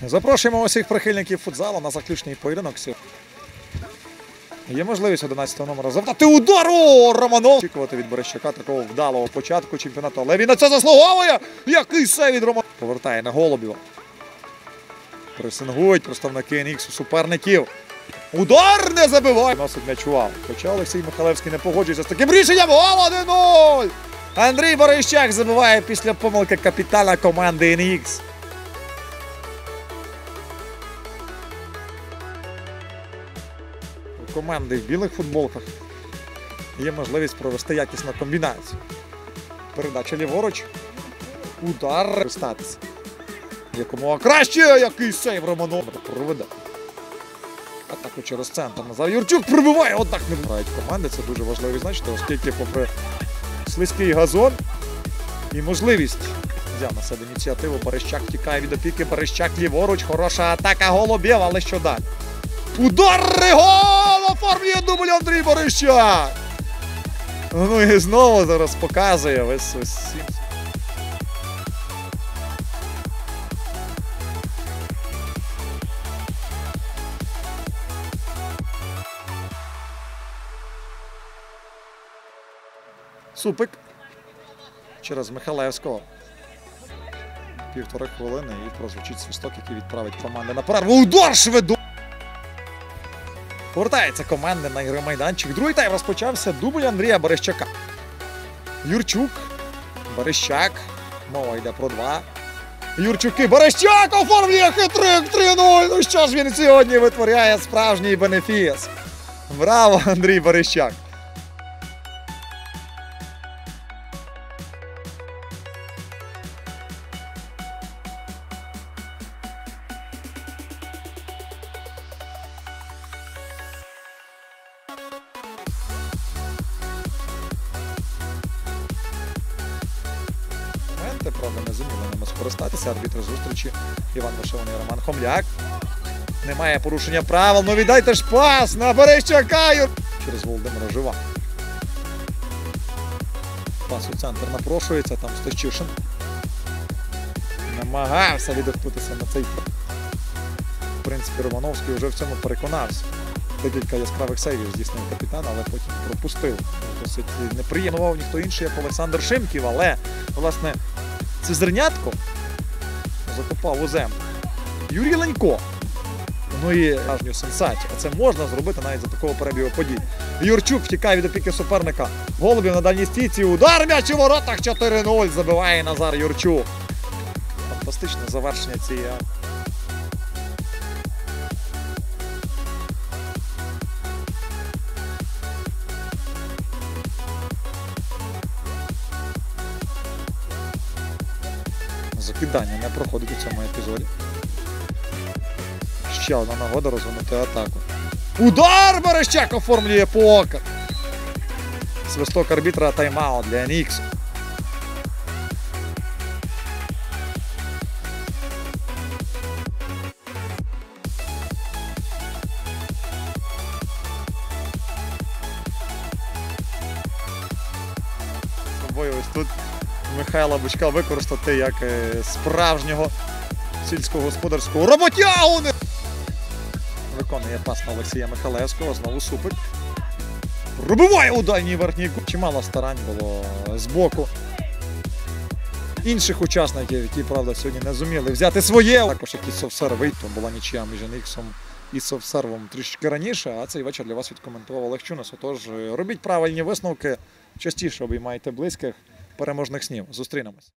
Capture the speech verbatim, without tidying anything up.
Запрошуємо усіх прихильників футзалу на заключний поєдинок. Є можливість одинадцятого номера завдати удару! Романов! Очікувати від Берещака такого вдалого початку чемпіонату. Але він на це заслуговує! Який сейв від Романова! Повертає на Голубєва. Пресингують представники ен ікс у суперників. Удар не забиває! Носить м'яч у аут. Хоча Олексій Михайлевський не погоджується з таким рішенням. Гол один нуль! Андрій Берещак забиває після помилки капітана команди ен ікс. У команди в білих футболках є можливість провести якісну комбінацію. Передача ліворуч. Удар. Статися. Якомога краще, який сейв Романов проведе. Атаку через центр. Назар Юрчук прибиває, отак не грають команди. Це дуже важливо відзначити, оскільки попри слизький газон і можливість взяв на себе ініціативу. Берещак тікає від опіки. Берещак ліворуч. Хороша атака Голубєва, але що далі? Удар! Гол! Оформлює дубль Андрій Берещак! Ну і знову зараз показує весь ось сім. Супик через Михайлевського. Півтори хвилини і прозвучить свисток, який відправить команди на перерву. Удар швидко! Повертається команда на ігровий майданчик. Другий тайм розпочався. Дубль Андрія Берещака. Юрчук. Берещак. Мова йде про два. Юрчуки. Берещак оформлює хитрик три нуль. Ну що ж він сьогодні витворяє справжній бенефіс. Браво, Андрій Берещак. Правда, не зуміли ними скористатися. Арбітр зустрічі Іван Вишиваний, Роман Хомляк. Немає порушення правил. Ну віддайте ж пас на Берещака. Через Володимира Жива. Пас у центр напрошується. Там Стощишин. Намагався відгукнутися на цей. В принципі, Романовський вже в цьому переконався. Декілька яскравих сейвів здійснив капітан, але потім пропустив. Досить неприємно ніхто інший, як Олександр Шимків, але, власне, це зернятко закопав у землю Юрій Ленько. Ну і справжню сенсацію. А це можна зробити навіть за такого перебігу подій. Юрчук втікає від опіки суперника. Голубів на дальній стійці. Удар, м'яч у воротах. чотири нуль. Забиває Назар Юрчук. Фантастичне завершення цієї. Закидання не проходить у цьому епізоді. Ще одна нагода розвинути атаку. Удар! Берещак оформлює покер. Свисток арбітра, тайм-аут для ен ікс. Ось тут Михайла Бучка використати як справжнього сільськогосподарського роботягу. Виконує пас на Олексія Михайлевського, знову Супик. Пробиває у дальній верхній кут. Чимало старань було з боку інших учасників, які, правда, сьогодні не зуміли взяти своє. Також якийсь совсервий, то була нічия між ен іксом і совсервом трішки раніше, а цей вечір для вас відкоментував Олег Чунас. Отож, робіть правильні висновки, частіше обіймайте близьких. Переможних снів. Зустрінемось.